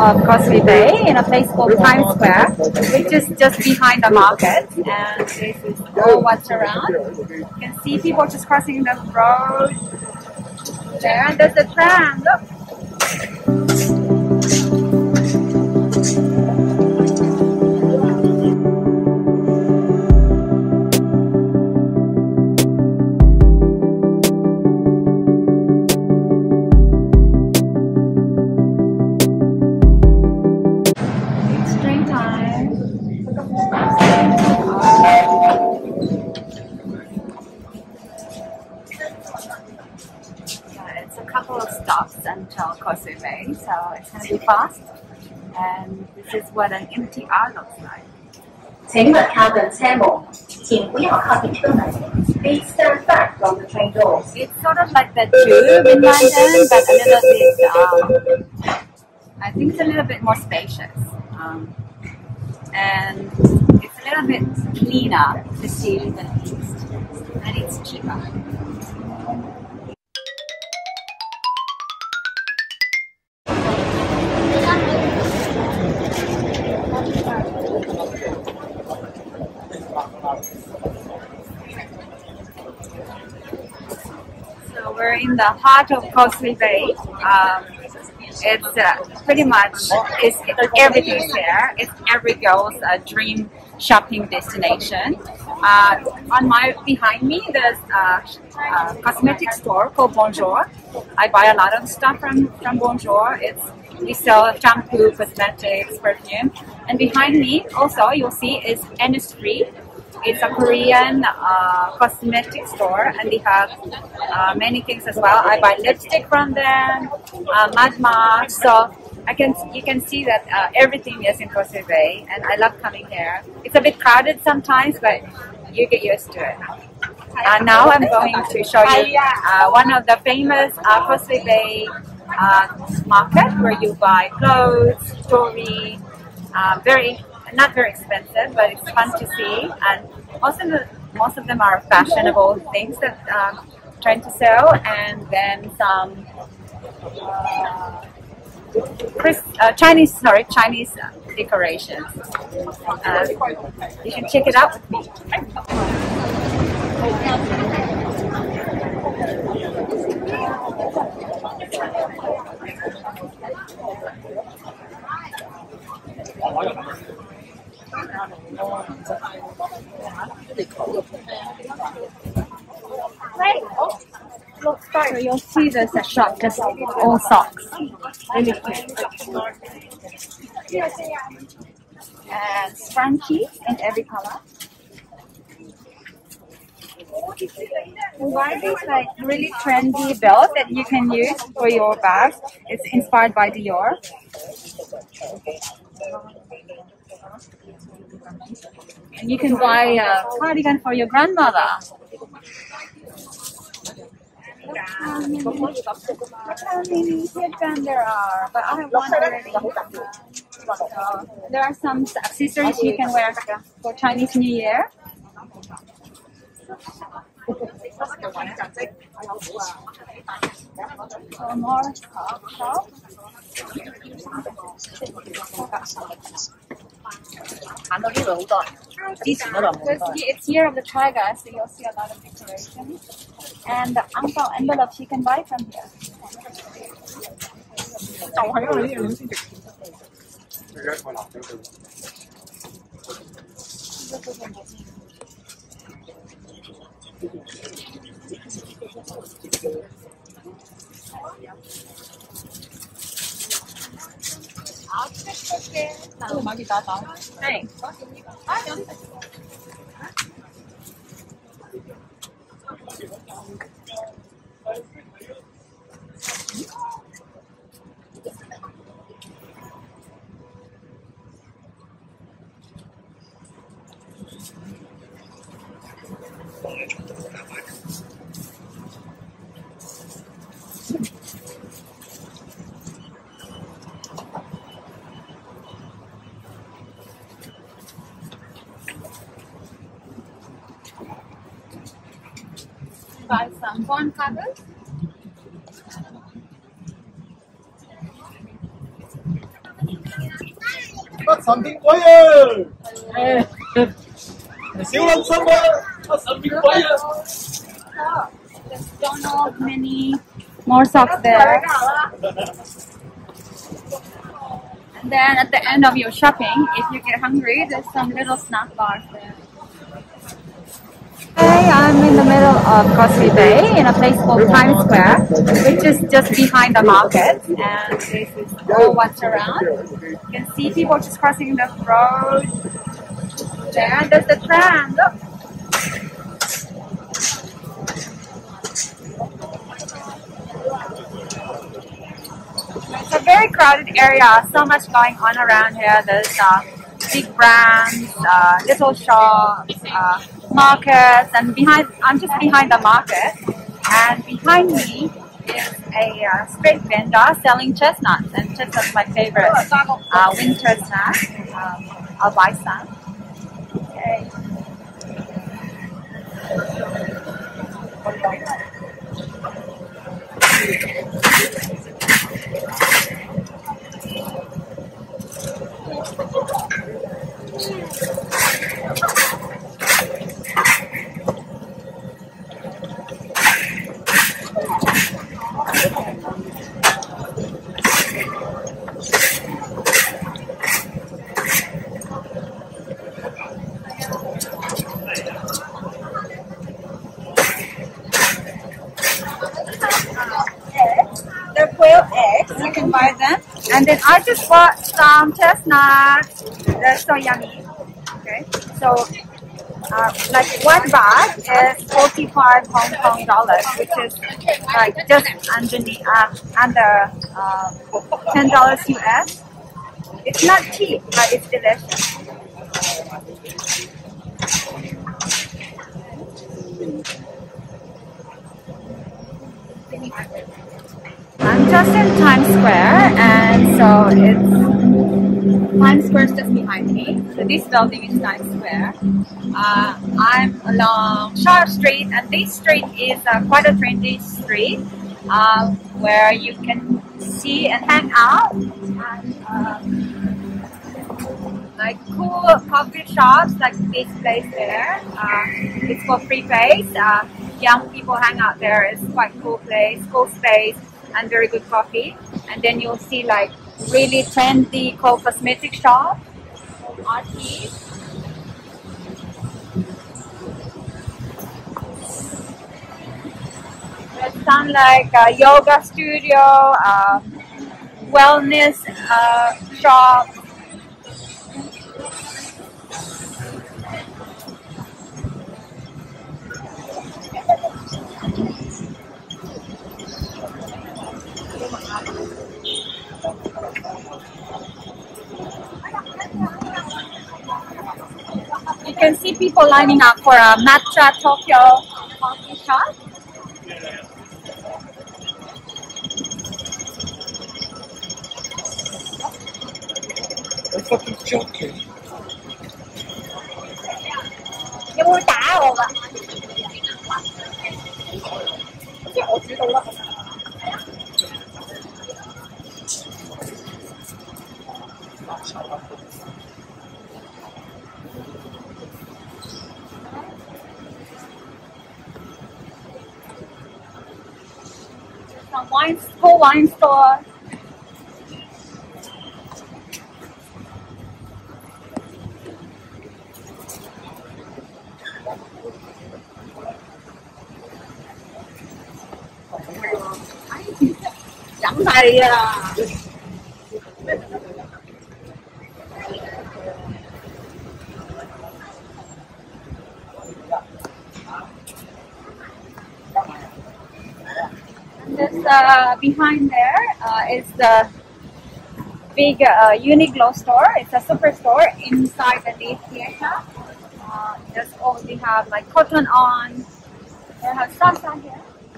of Causeway Bay in a place called Times Square, which is just behind the market. And this is all what's around. You can see people just crossing the road there, and there's the tram. Look. It's a couple of stops until Causeway Bay, so it's going to be fast. And this is what an MTR looks like. 請勿靠近車門，請不要靠近車門。Please stand back from the train doors. It's sort of like the tube in London, but a little bit, I think it's a little bit more spacious. And it's a little bit cleaner to see than East, and it's cheaper. So we're in the heart of Causeway Bay. It's pretty much everything's there. It's every girl's dream shopping destination. Behind me, there's a cosmetic store called Bonjour. I buy a lot of stuff from Bonjour. We sell shampoo, cosmetics, perfume. And behind me, also, you'll see is Innisfree. It's a Korean cosmetic store, and they have many things as well. I buy lipstick from them, mud masks. So you can see that everything is in Causeway Bay, and I love coming here. It's a bit crowded sometimes, but you get used to it. Now I'm going to show you one of the famous Causeway Bay market where you buy clothes, jewelry, not very expensive, but it's fun to see. And most of them are fashionable things that trying to sell, and then some Chinese decorations. You can check it out with me. So you'll see there's a shop just all socks. Really cute. And scrunchies in every color. We buy this like really trendy belt that you can use for your bags. It's inspired by Dior. And you can buy a cardigan for your grandmother. Look how many headbands there are, but I have one already. So there are some accessories you can wear for Chinese New Year. So more shop. It's Year of the Tiger, so you'll see a lot of decorations. And the uncle envelopes you can buy from here. Thanks. Buy some bond covers. 神仙鬼啊！小撚心啊！神仙鬼啊！ There's Donald, many more socks there. And then at the end of your shopping, if you get hungry, there's some little snack bars there. Hey, I'm in the middle of Causeway Bay in a place called Times Square, which is just behind the market. And this is all what's around. You can see people just crossing the road. There, and there's the tram. Look. It's a very crowded area. So much going on around here. There's big brands, little shops, markets, and I'm just behind the market, and behind me is a street vendor selling chestnuts, and chestnuts are my favorite winter snack. I'll buy some. Okay. They're quail eggs, you can buy them. And then I just bought some chestnuts. They're so yummy. Okay, so like one bag is 45 Hong Kong dollars, which is like just under $10 US. It's not cheap, but it's delicious. I'm just in Times Square, and so Times Square is just behind me. So this building is Times Square. I'm along Sharp Street, and this street is quite a trendy street where you can see and hang out and like cool coffee shops like this place there. It's for free place. Young people hang out there. It's quite cool place, cool space, and very good coffee. And then you'll see like really trendy cosmetic shop, artists. There's some like yoga studio, wellness shop. You can see people lining up for a Matcha Tokyo coffee shop. You're fucking joking. You will打我㗎？即係我煮到啦。Some cool wine store. Chẳng thầy à. Behind there is the big Uniqlo store. It's a superstore inside the day theater. They have like Cotton On. They have Sasa here.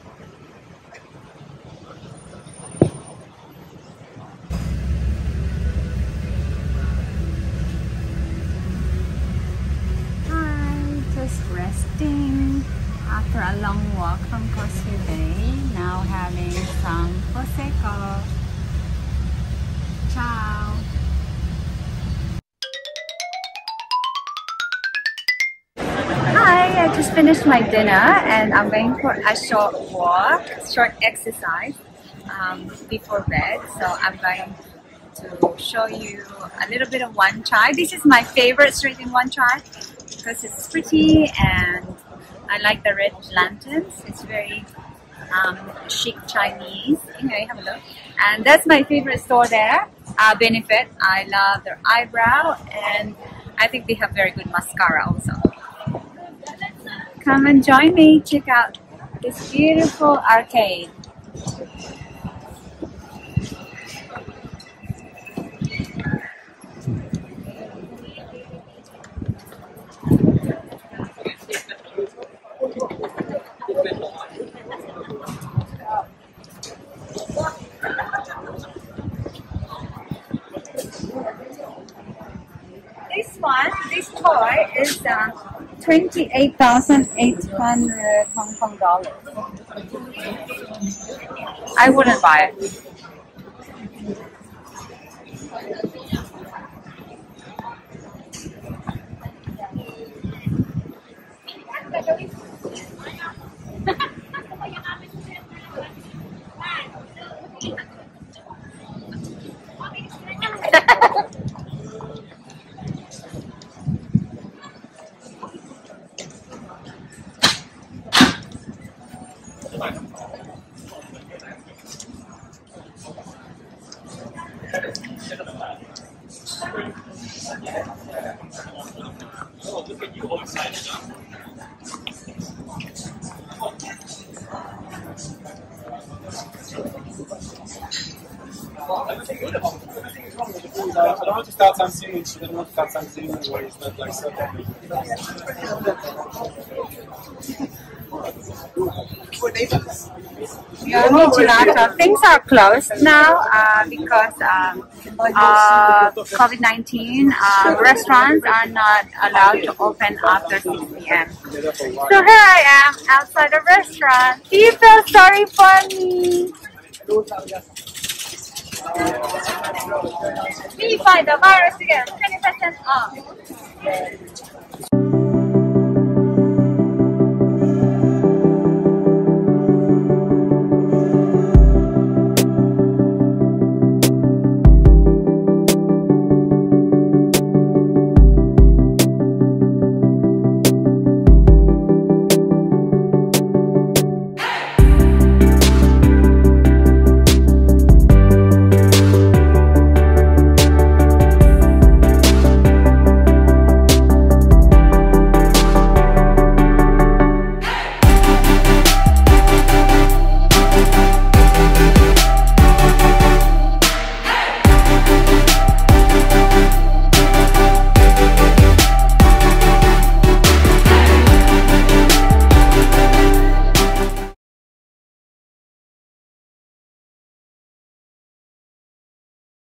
Hi, just resting after a long walk from Causeway Bay. Now having some prosecco. Ciao. just finished my dinner and I'm going for a short walk, short exercise before bed. So I'm going to show you a little bit of Wan Chai. This is my favorite street in Wan Chai because it's pretty and I like the red lanterns. It's very chic Chinese. Anyway, have a look. And that's my favorite store there, Benefit. I love their eyebrow and I think they have very good mascara also. Come and join me. Check out this beautiful arcade. This toy is 28,800 Hong Kong dollars. I wouldn't buy it. I don't want to start something which I don't want to start something where it's not like so. Things are closed now because COVID-19. Restaurants are not allowed to open after 6 p.m. So here I am outside the restaurant. Do you feel sorry for me? We fight the virus again. 20% off.